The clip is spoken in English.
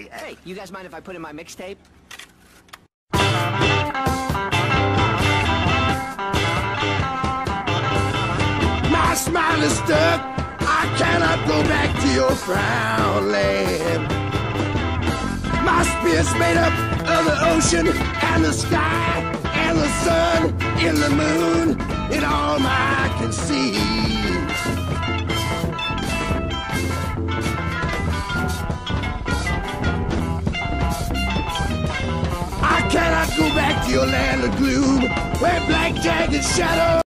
Hey, you guys mind if I put in my mixtape? My smile is stuck. I cannot go back to your frown land. My spirit's made up of the ocean and the sky and the sun and the moon and all I can see. I cannot go back to your land of gloom where black jagged shadows